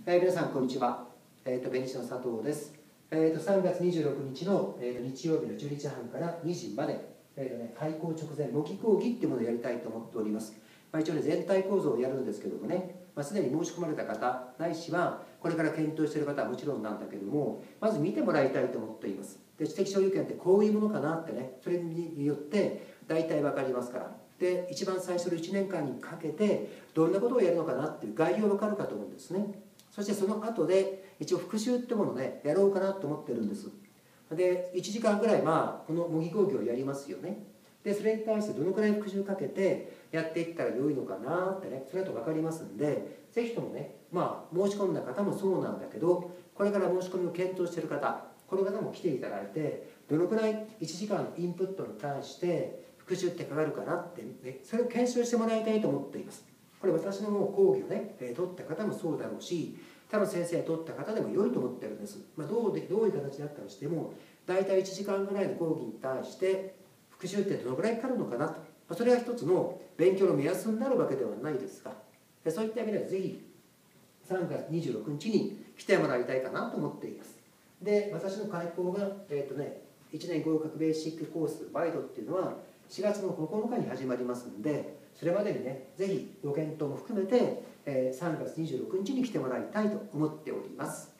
皆さん、こんにちは。弁理士の佐藤です。3月26日の、日曜日の12時半から2時まで、開校直前、模擬講義っていうものをやりたいと思っております。一応ね、全体講座をやるんですけどもね、すでに申し込まれた方、ないしは、これから検討している方はもちろんなんだけども、まず見てもらいたいと思っています。で、知的所有権ってこういうものかなってね、それによって大体わかりますから。で、一番最初の1年間にかけて、どんなことをやるのかなっていう概要わかるかと思うんですね。そしてその後で一応復習ってものをねやろうかなと思ってるんです。で1時間ぐらいこの模擬講義をやりますよね。でそれに対してどのくらい復習かけてやっていったら良いのかなってね、それだと分かりますんで、ぜひともね申し込んだ方もそうなんだけど、これから申し込みを検討している方、この方も来ていただいて、どのくらい1時間のインプットに対して復習ってかかるかなって、ね、それを検証してもらいたいと思っています。これ私の講義をね、取った方もそうだろうし、他の先生が取った方でも良いと思ってるんです。どういう形だったとしても、大体1時間ぐらいの講義に対して復習ってどのぐらいかかるのかなと、それが一つの勉強の目安になるわけではないですが、そういった意味ではぜひ3月26日に来てもらいたいかなと思っています。で、私の開講が、1年合格ベーシックコースバイドっていうのは4月の9日に始まりますので、それまでにね、ぜひご検討も含めて3月26日に来てもらいたいと思っております。